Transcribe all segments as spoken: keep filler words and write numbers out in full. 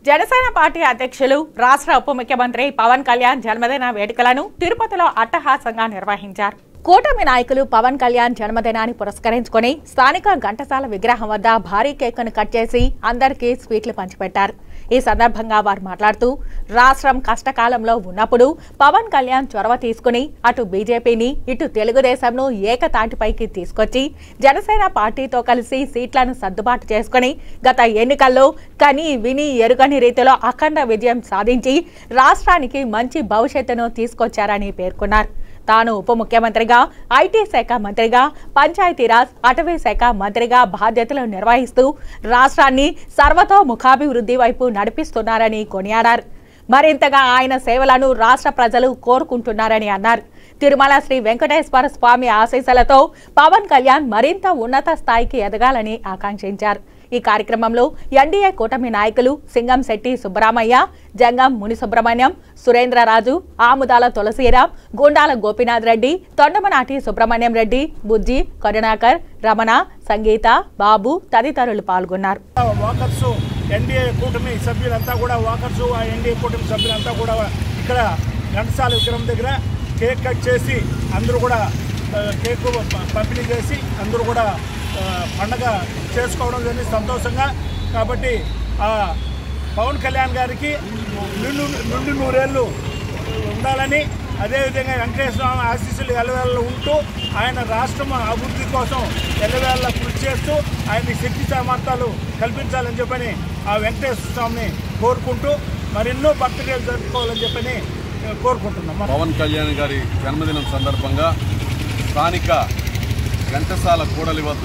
Janasena party అధ్యక్షులు రాష్ట్ర ఉప ముఖ్యమంత్రి పవన్ కళ్యాణ్ జన్మదిన వేడుకలను తిరుపతిలో అట్టహాసంగా నిర్వహించారు. కూటమి నాయకులు పవన్ కళ్యాణ్ జన్మదినాన్ని పురస్కరించుకుని స్థానిక ఘంటసాల విగ్రహం వద్ద భారీ కేకును కట్ చేసి అందరికీ స్వీట్లు పంచిపెట్టారు. ఈ సందర్భంగా వారు మాట్లాడుతూ రాష్ట్రం కష్టకాలంలో ఉన్నప్పుడు పవన్ కళ్యాణ్ చొరవ తీసుకుని అటు బీజేపీని ఇటు తెలుగుదేశంను ఏకతాటిపైకి తీసుకొచ్చి జనసేన పార్టీతో కలిసి సీట్లను సర్దుబాటు చేసుకుని గత ఎన్నికల్లో కని విని ఎరుగని రీతిలో అఖండ విజయం సాధించి రాష్ట్రానికి మంచి భవిష్యత్తును తీసుకొచ్చారని పేర్కొన్నారు. తాను ఉప ముఖ్యమంత్రిగా, ఐటీ శాఖ మంత్రిగా, పంచాయతీరాజ్, అటవీ శాఖ మంత్రిగా బాధ్యతలు నిర్వహిస్తూ రాష్ట్రాన్ని సర్వతోముఖాభివృద్ధి వైపు నడిపిస్తున్నారని కొనియాడారు. మరింతగా ఆయన సేవలను రాష్ట్ర ప్రజలు కోరుకుంటున్నారని అన్నారు. తిరుమల శ్రీ వెంకటేశ్వర స్వామి ఆశీస్సులతో పవన్ కళ్యాణ్ మరింత ఉన్నత స్థాయికి ఎదగాలని ఆకాంక్షించారు. ఈ కార్యక్రమంలో ఎన్డీఏ కూటమి నాయకులు సింగంశెట్టి సుబ్బరామయ్య, జంగం ముని సుబ్రహ్మణ్యం, సురేంద్రరాజు, ఆముదాల తులసీరాం, గుండాల గోపీనాథ్ రెడ్డి, తొండమనాటి సుబ్రహ్మణ్యం రెడ్డి, బుజ్జి, కరుణాకర్, రమణ, సంగీత, బాబు తదితరులు పాల్గొన్నారు. ఎన్డీఏ కూటమి సభ్యులంతా కూడా వాకర్స్ ఆ ఎన్డీఏ కూటమి సభ్యులంతా కూడా ఇక్కడ ఘంటసాల విగ్రహం దగ్గర కేక్ కట్ చేసి అందరూ కూడా కేక్ పంపిణీ చేసి అందరూ కూడా పండగ చేసుకోవడం జరిగింది సంతోషంగా. కాబట్టి పవన్ కళ్యాణ్ గారికి నిండు నిండు నూరేళ్ళు ఉండాలని, అదేవిధంగా వెంకటేశ్వర స్వామి ఆశీస్సులు ఎల్లవేళలో ఉంటూ ఆయన రాష్ట్రం అభివృద్ధి కోసం ఎల్లవేళ కృషి చేస్తూ ఆయన్ని శక్తి సామర్థ్యాలు కల్పించాలని చెప్పని ఆ వెంకటేశ్వర స్వామిని కోరుకుంటూ మరెన్నో బర్త్డేలు జరుపుకోవాలని చెప్పని కోరుకుంటున్నాం. పవన్ కళ్యాణ్ గారి జన్మదినం సందర్భంగా స్థానిక ఘంటసాల కూడలి వద్ద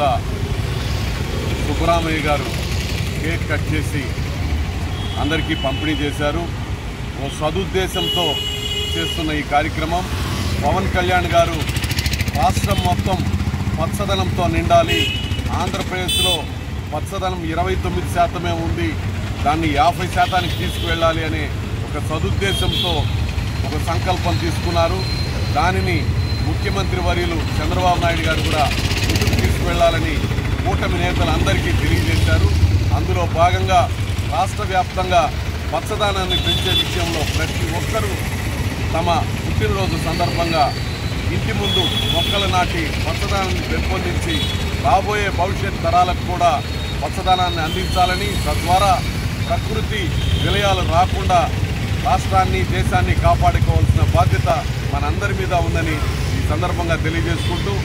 సుబ్బరామయ్య గారు కేక్ కట్ చేసి అందరికీ పంపిణీ చేశారు. ఓ సదుద్దేశంతో చేస్తున్న ఈ కార్యక్రమం పవన్ కళ్యాణ్ గారు రాష్ట్రం మొత్తం పచ్చదనంతో నిండాలి, ఆంధ్రప్రదేశ్లో పచ్చదనం ఇరవై తొమ్మిది శాతమే ఉంది, దాన్ని యాభై శాతానికి తీసుకువెళ్ళాలి అనే ఒక సదుద్దేశంతో ఒక సంకల్పం తీసుకున్నారు. దానిని ముఖ్యమంత్రి వర్యులు చంద్రబాబు నాయుడు గారు కూడా ముందుకు తీసుకువెళ్లాలని కూటమి నేతలందరికీ తెలియజేశారు. అందులో భాగంగా రాష్ట్ర వ్యాప్తంగా పచ్చదనాన్ని పెంచే విషయంలో ప్రతి ఒక్కరూ తమ పుట్టినరోజు సందర్భంగా ఇంటి ముందు మొక్కలు నాటి పచ్చదనాన్ని పెంపొందించి రాబోయే భవిష్యత్ తరాలకు కూడా పచ్చదనాన్ని అందించాలని, తద్వారా ప్రకృతి విలయాలు రాకుండా రాష్ట్రాన్ని దేశాన్ని కాపాడుకోవాల్సిన బాధ్యత మనందరి మీద ఉందని ఈ సందర్భంగా తెలియజేసుకుంటూ